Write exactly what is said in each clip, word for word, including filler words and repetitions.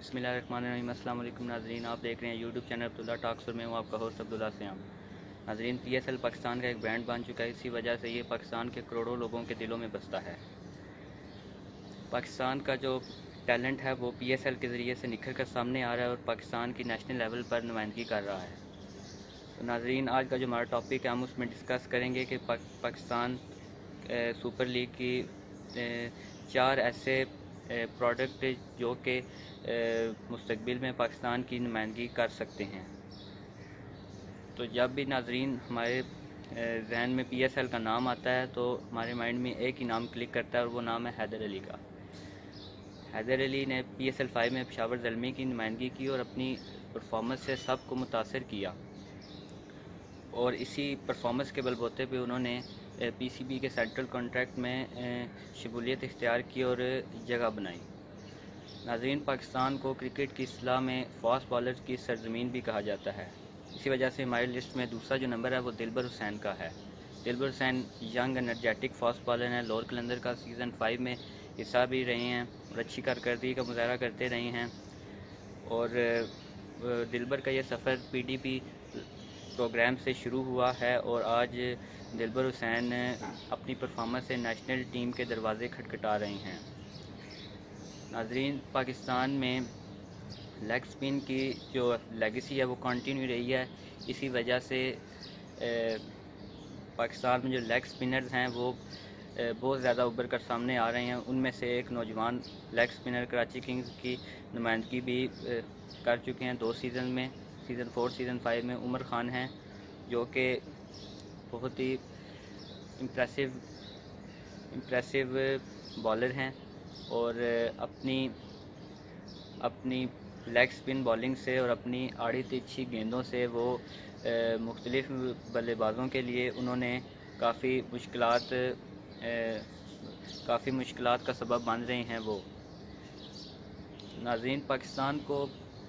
बिस्मिल्लाहिर्रहमानिर्रहीम। अस्सलाम वालेकुम नाज़रीन, आप देख रहे हैं यूट्यूब चैनल अब्दुल्ला टॉक्स और मैं हूँ आपका होस्ट अब्दुल्ला सियाम। नाज़रीन, पी एस एल पाकिस्तान का एक ब्रांड बन चुका है। इसी वजह से ये पाकिस्तान के करोड़ों लोगों के दिलों में बसता है। पाकिस्तान का जो टैलेंट है वो पी एस एल के ज़रिए से निखर कर सामने आ रहा है और पाकिस्तान की नेशनल लेवल पर नुमाइंदगी कर रहा है। तो नाज़रीन, आज का जो हमारा टॉपिक है हम उसमें डिस्कस करेंगे कि पा, पाकिस्तान सुपर लीग की चार ऐसे प्रोडक्ट जो कि मुस्तकबिल में पाकिस्तान की नुमाइंदगी कर सकते हैं। तो जब भी नाज़रीन हमारे जहन में पी एस एल का नाम आता है तो हमारे माइंड में एक ही नाम क्लिक करता है और वो नाम है हैदर अली का। हैदर अली ने पी एस एल फाइव में पेशावर ज़ल्मी की नुमाइंदगी की और अपनी परफॉर्मेंस से सबको मुतासर किया और इसी परफॉर्मेंस के बलबूते पे उन्होंने पी सी बी के सेंट्रल कॉन्ट्रैक्ट में शमूलियत इख्तियार की और जगह बनाई। नाज़रीन, पाकिस्तान को क्रिकेट की इस्लाह में फास्ट बॉलर की सरजमीन भी कहा जाता है। इसी वजह से हमारी लिस्ट में दूसरा जो नंबर है वो दिलबर हुसैन का है। Dilbar Hussain young energetic fast bowler हैं। लोअर कलंदर का सीज़न फाइव में हिस्सा भी रहे हैं और अच्छी कारकर्दगी का मुजाहरा करते रहे हैं। और दिलबर का ये सफ़र पी डी पी प्रोग्राम से शुरू हुआ है और आज दिलबर हुसैन अपनी परफॉर्मेंस से नेशनल टीम के दरवाज़े खटखटा रहे हैं। नाज़रीन, पाकिस्तान में लेग स्पिन की जो लेगेसी है वो कंटिन्यू रही है। इसी वजह से ए, पाकिस्तान में जो लेग स्पिनर्स हैं वो ए, बहुत ज़्यादा उभर कर सामने आ रहे हैं। उनमें से एक नौजवान लेग स्पिनर कराची किंग्स की नुमाइंदगी भी ए, कर चुके हैं दो सीज़न में। सीज़न फोर सीज़न फाइव में उमर खान हैं जो कि बहुत ही इम्प्रेसिव इम्प्रेसिव बॉलर हैं और अपनी अपनी लेग स्पिन बॉलिंग से और अपनी आड़ी तिरछी गेंदों से वो मुख्तलिफ बल्लेबाजों के लिए उन्होंने काफ़ी मुश्किलात काफ़ी मुश्किलात का सबब बन रहे हैं वो। नाज़रीन, पाकिस्तान को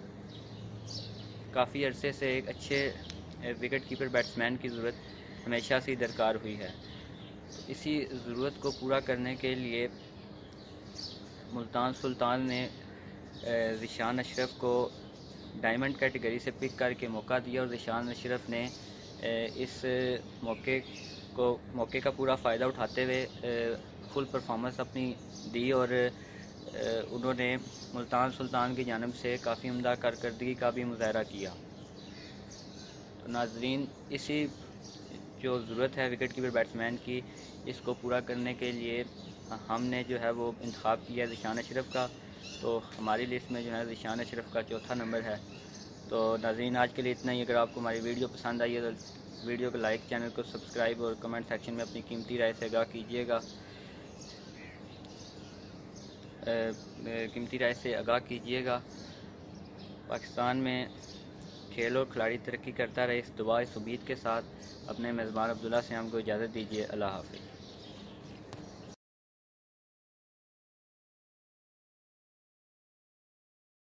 काफ़ी अरसे से एक अच्छे विकेट कीपर बैट्समैन की ज़रूरत हमेशा से दरकार हुई है। तो इसी ज़रूरत को पूरा करने के लिए मुल्तान सुल्तान ने ज़िशान अशरफ को डायमंड कैटेगरी से पिक करके मौका दिया और ज़िशान अशरफ ने इस मौके को मौके का पूरा फ़ायदा उठाते हुए फुल परफॉर्मेंस अपनी दी और उन्होंने मुल्तान सुल्तान की जानिब से काफ़ी उम्दा कारकर्दगी का भी मुजाहरा किया। तो नाज़रीन, इसी जो ज़रूरत है विकेट कीपर बैट्समैन की, इसको पूरा करने के लिए हमने जो है वो इंतखाब किया ज़िशान अशरफ का। तो हमारी लिस्ट में जो है ज़िशान अशरफ का चौथा नंबर है। तो नाज़रीन, आज के लिए इतना ही। अगर आपको हमारी वीडियो पसंद आई है तो वीडियो को लाइक, चैनल को सब्सक्राइब और कमेंट सेक्शन में अपनी कीमती राय से आगाह कीजिएगा कीमती राय से आगाह कीजिएगा। पाकिस्तान में खेल और खिलाड़ी तरक्की करता रहे, इस दुआ इस उम्मीद के साथ अपने मेज़बान अब्दुल्ला सियाम को इजाज़त दीजिए। अल्लाह हाफ़िज़।